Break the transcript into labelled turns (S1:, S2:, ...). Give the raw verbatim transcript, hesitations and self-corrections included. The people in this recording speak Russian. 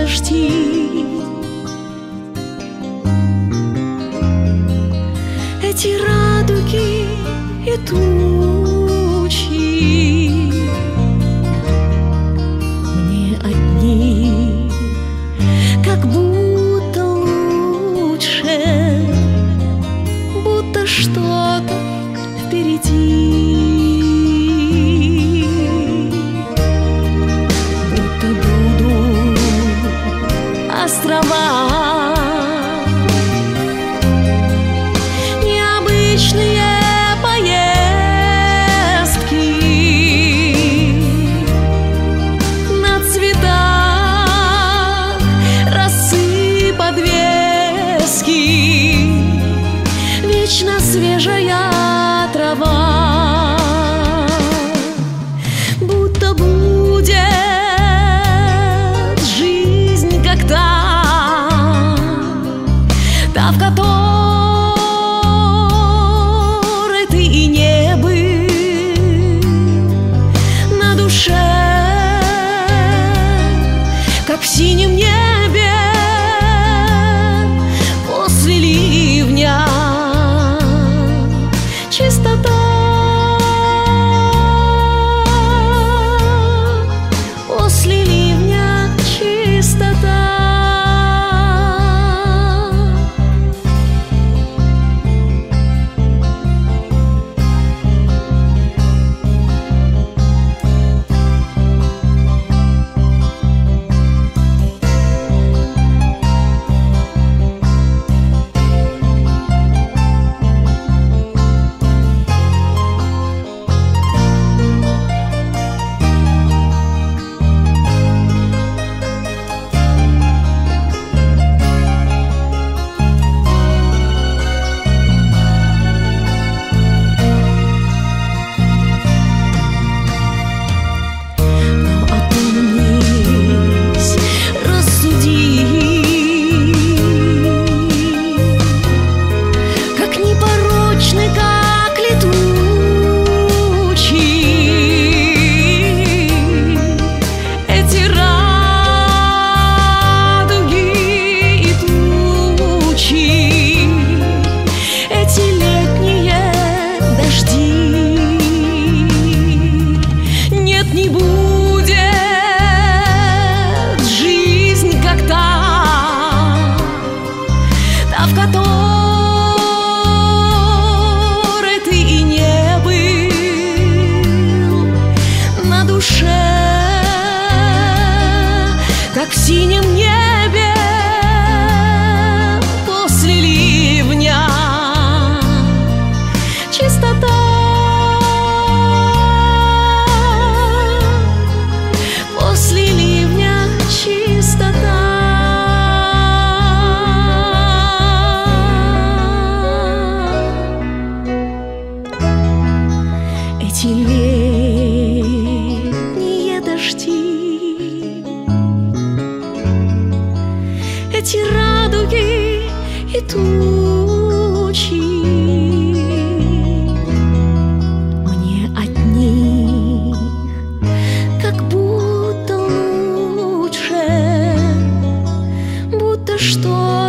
S1: дожди, эти радуги и тучи мне одни как будто лучше, будто что-то впереди, будто будут острова, необычные поездки на цветах, росы подвески, вечно свежая трава, будто будет жизнь как та, та, в которой ты и не был, на душе, как в синем небе после ливня. Чистота после ливня, чистота. В которой ты и не был, на душе, как в синем небе после ливня. Чистота после ливня, чистота. Эти летние дожди, эти радуги и тучи мне от них как будто лучше, будто что